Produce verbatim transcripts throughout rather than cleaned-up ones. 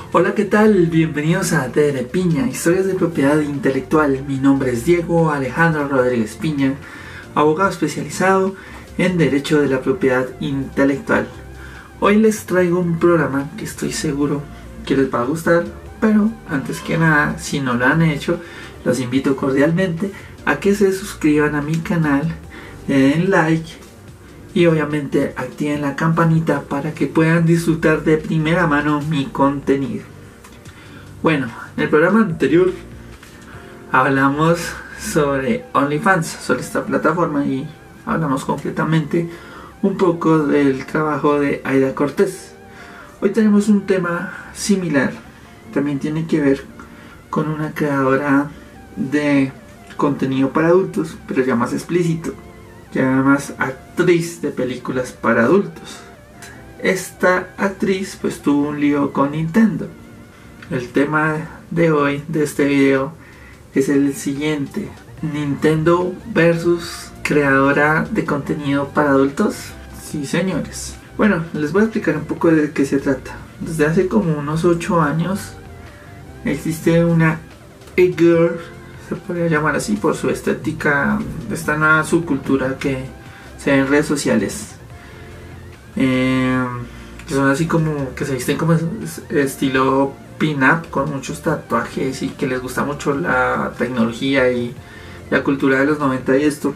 Hola, ¿qué tal? Bienvenidos a Tere Piña, historias de propiedad intelectual. Mi nombre es Diego Alejandro Rodríguez Piña, abogado especializado en Derecho de la Propiedad Intelectual. Hoy les traigo un programa que estoy seguro que les va a gustar, pero antes que nada, si no lo han hecho, los invito cordialmente a que se suscriban a mi canal, le den like y obviamente activen la campanita para que puedan disfrutar de primera mano mi contenido. Bueno, en el programa anterior hablamos sobre OnlyFans, sobre esta plataforma, y hablamos concretamente un poco del trabajo de Aida Cortés. Hoy tenemos un tema similar, también tiene que ver con una creadora de contenido para adultos, pero ya más explícito, ya más actriz de películas para adultos. Esta actriz pues tuvo un lío con Nintendo. El tema de hoy, de este video, es el siguiente: Nintendo versus creadora de contenido para adultos. Sí, señores. Bueno, les voy a explicar un poco de qué se trata. Desde hace como unos ocho años existe una e-girl, se podría llamar así por su estética, esta nueva subcultura que se ve en redes sociales, eh, que son así como que se visten como estilo pin-up, con muchos tatuajes, y que les gusta mucho la tecnología y la cultura de los noventa y esto.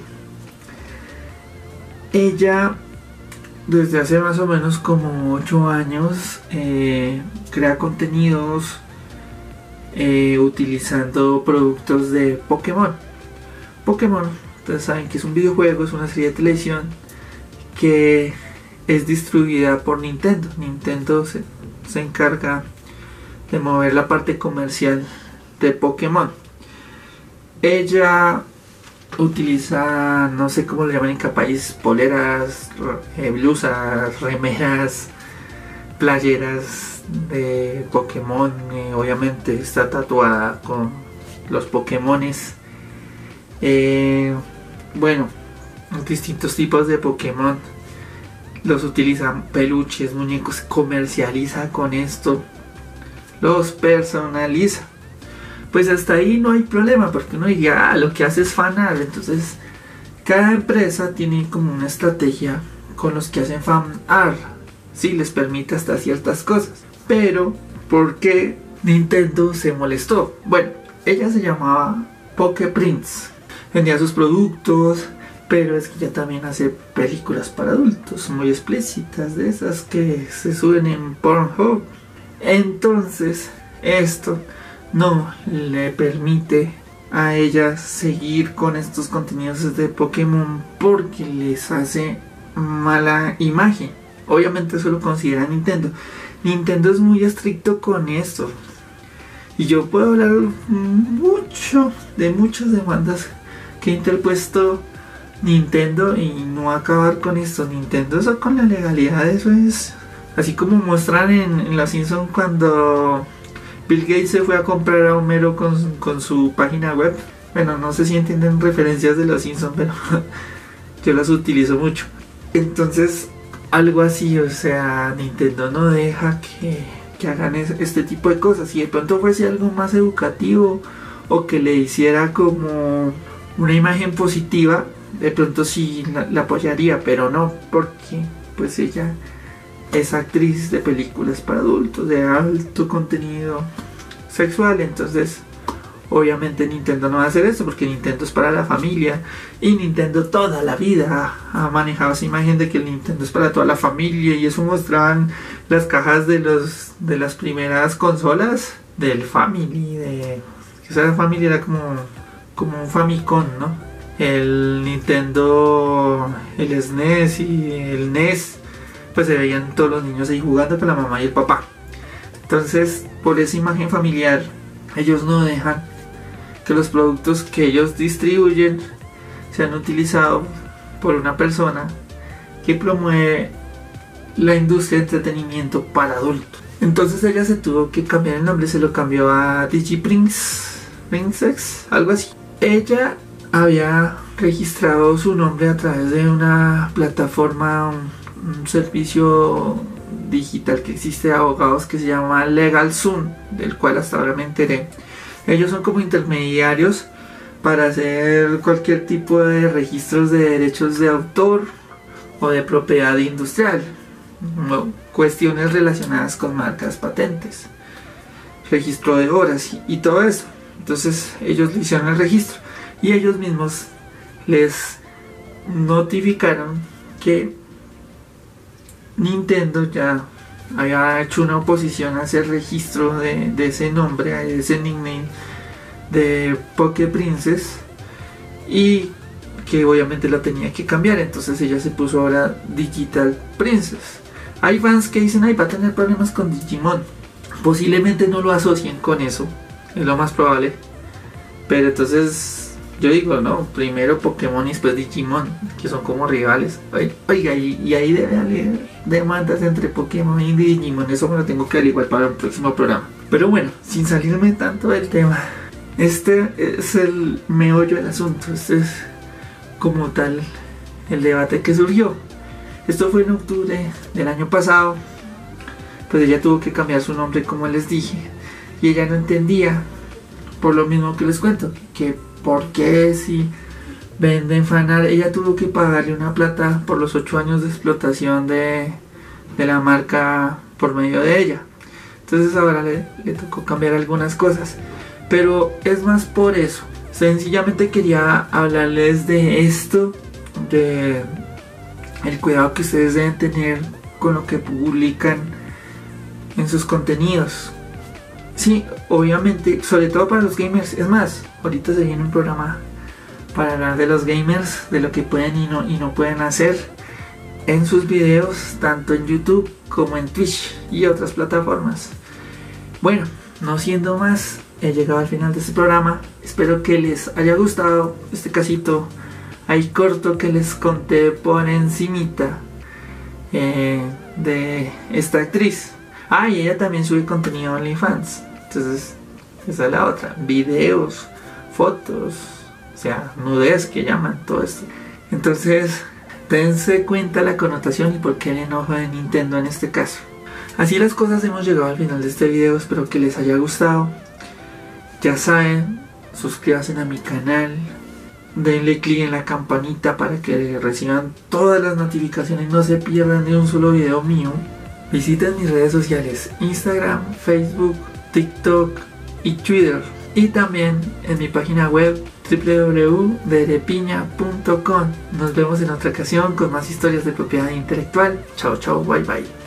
Ella desde hace más o menos como ocho años eh, crea contenidos Eh, utilizando productos de Pokémon. Pokémon, ustedes saben que es un videojuego, es una serie de televisión que es distribuida por Nintendo. Nintendo se, se encarga de mover la parte comercial de Pokémon. Ella utiliza, no sé cómo le llaman en cada país, poleras, eh, blusas, remeras, playeras de Pokémon. Eh, obviamente está tatuada con los Pokémones. Eh, bueno, distintos tipos de Pokémon. Los utilizan, peluches, muñecos, comercializa con esto, los personaliza. Pues hasta ahí no hay problema, porque uno diría, ah, lo que hace es fanart. Entonces cada empresa tiene como una estrategia con los que hacen fanart. Sí, les permite hasta ciertas cosas. Pero, ¿por qué Nintendo se molestó? Bueno, ella se llamaba Poképrince. Vendía sus productos, pero es que ella también hace películas para adultos muy explícitas, de esas que se suben en Pornhub. Entonces, esto no le permite a ella seguir con estos contenidos de Pokémon porque les hace mala imagen. Obviamente eso lo considera Nintendo. Nintendo es muy estricto con esto, y yo puedo hablar mucho de muchas demandas que ha interpuesto Nintendo y no acabar con esto. Nintendo, eso con la legalidad, eso es así como muestran en, en Los Simpsons cuando Bill Gates se fue a comprar a Homero con, con su página web. Bueno, no sé si entienden referencias de Los Simpsons, pero yo las utilizo mucho. Entonces, algo así, o sea, Nintendo no deja que, que hagan es, este tipo de cosas. Si de pronto fuese algo más educativo o que le hiciera como una imagen positiva, de pronto sí la, la apoyaría, pero no, porque pues ella es actriz de películas para adultos de alto contenido sexual. Entonces obviamente Nintendo no va a hacer eso, porque Nintendo es para la familia, y Nintendo toda la vida ha manejado esa imagen de que el Nintendo es para toda la familia, y eso mostraban las cajas de los de las primeras consolas del Family, de esa familia era como como un Famicom, ¿no? El Nintendo, el S N E S y el N E S, pues se veían todos los niños ahí jugando con la mamá y el papá. Entonces, por esa imagen familiar, ellos no dejan que los productos que ellos distribuyen sean utilizados por una persona que promueve la industria de entretenimiento para adultos. Entonces ella se tuvo que cambiar el nombre, se lo cambió a DigiPrince, Princess, algo así. Ella había registrado su nombre a través de una plataforma, un, un servicio digital que existe de abogados que se llama LegalZoom, del cual hasta ahora me enteré. Ellos son como intermediarios para hacer cualquier tipo de registros de derechos de autor o de propiedad industrial, no, cuestiones relacionadas con marcas, patentes, registro de horas y, y todo eso. Entonces ellos le hicieron el registro y ellos mismos les notificaron que Nintendo ya había hecho una oposición a ese registro de, de ese nombre, a ese nickname de Poké Princess, y que obviamente la tenía que cambiar. Entonces ella se puso ahora Digital Princess. Hay fans que dicen, ay, va a tener problemas con Digimon. Posiblemente no lo asocien con eso, es lo más probable. Pero entonces yo digo, no, primero Pokémon y después Digimon, que son como rivales. Oiga, y, y ahí debe haber demandas entre Pokémon y Digimon. Eso me lo tengo que averiguar para el próximo programa. Pero bueno, sin salirme tanto del tema, este es el meollo del asunto. Este es como tal el debate que surgió. Esto fue en octubre del año pasado. Pues ella tuvo que cambiar su nombre, como les dije, y ella no entendía, por lo mismo que les cuento, que por qué si venden fanart, ella tuvo que pagarle una plata por los ocho años de explotación de, de la marca por medio de ella. Entonces ahora le, le tocó cambiar algunas cosas, pero es más por eso. Sencillamente quería hablarles de esto, de el cuidado que ustedes deben tener con lo que publican en sus contenidos. Sí, obviamente, sobre todo para los gamers. Es más, ahorita se viene un programa para hablar de los gamers, de lo que pueden y no, y no pueden hacer en sus videos, tanto en YouTube como en Twitch y otras plataformas. Bueno, no siendo más, he llegado al final de este programa. Espero que les haya gustado este casito ahí corto que les conté por encimita eh, de esta actriz. Ah, y ella también sube contenido a OnlyFans. Entonces, esa es la otra. Videos, fotos, o sea, nudez que llaman todo esto. Entonces, dense cuenta la connotación y por qué el enojo de Nintendo en este caso. Así las cosas, hemos llegado al final de este video. Espero que les haya gustado. Ya saben, suscríbanse a mi canal. Denle clic en la campanita para que reciban todas las notificaciones y no se pierdan ni un solo video mío. Visiten mis redes sociales, Instagram, Facebook, TikTok y Twitter. Y también en mi página web w w w punto derepiña punto com. Nos vemos en otra ocasión con más historias de propiedad intelectual. Chao, chao, bye, bye.